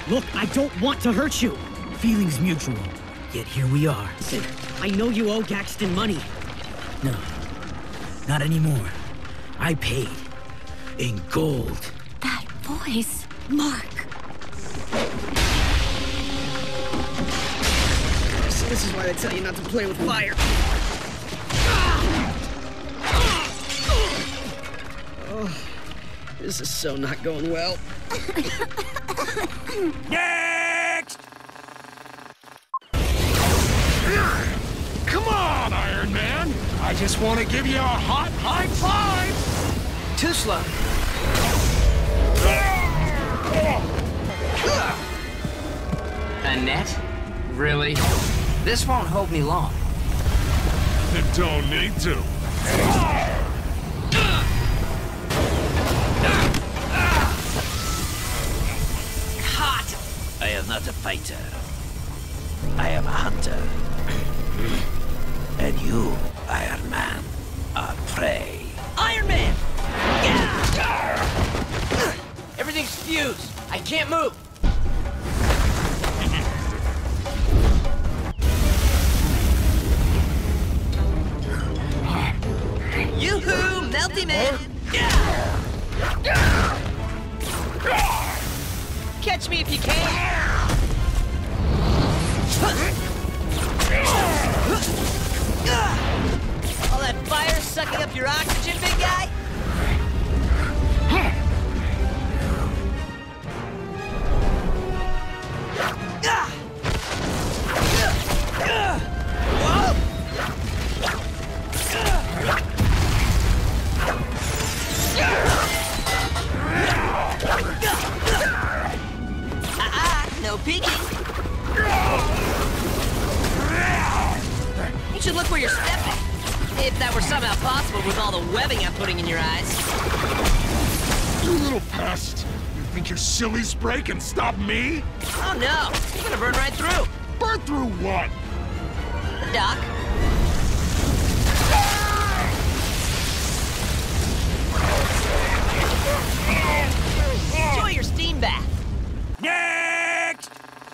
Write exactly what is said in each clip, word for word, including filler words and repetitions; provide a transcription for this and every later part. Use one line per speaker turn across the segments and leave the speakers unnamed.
Look, I don't want to hurt you. Feelings mutual. Yet here we are. Listen, I know you owe Gaxton money. No, not anymore. I paid. In gold.
That voice, Mark.
So this is why they tell you not to play with fire. Oh, this is so not going well.
Next! Come on, Iron Man! I just want to give you a hot high five!
Too slow.
Annette? Really? This won't hold me long.
It don't need to.
Hot!
I am not a fighter. I am a hunter. And you, Iron Man, are prey.
Iron Man! Yeah! Everything's fused. I can't move. Yoo-hoo, Melty Man! Catch me if you can! All that fire sucking up your oxygen, big guy? No peeking. You should look where you're stepping. If that were somehow possible with all the webbing I'm putting in your eyes.
You little pest! You think your silly spray can stop me?
Oh no! You're gonna burn right through.
Burn through what?
The dock. Enjoy your steam bath.
Next!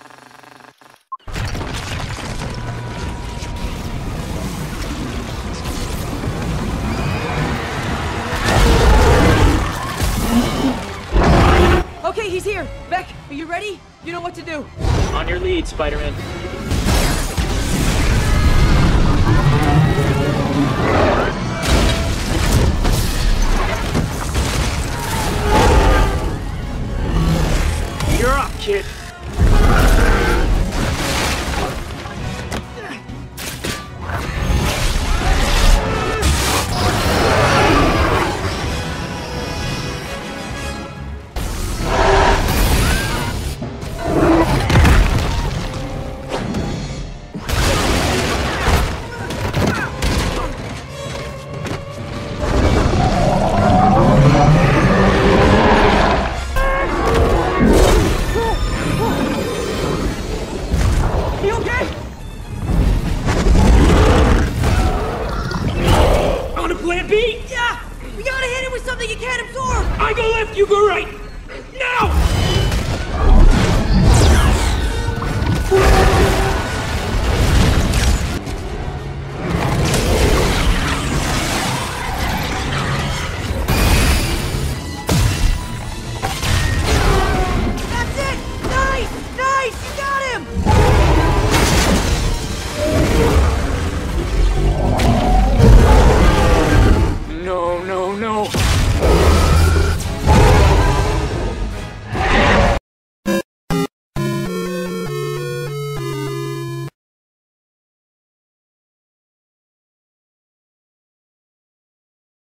Okay, he's here. Beck, are you ready? You know what to do.
On your lead, Spider-Man. You're up, kid.
I go left, you go right! Now!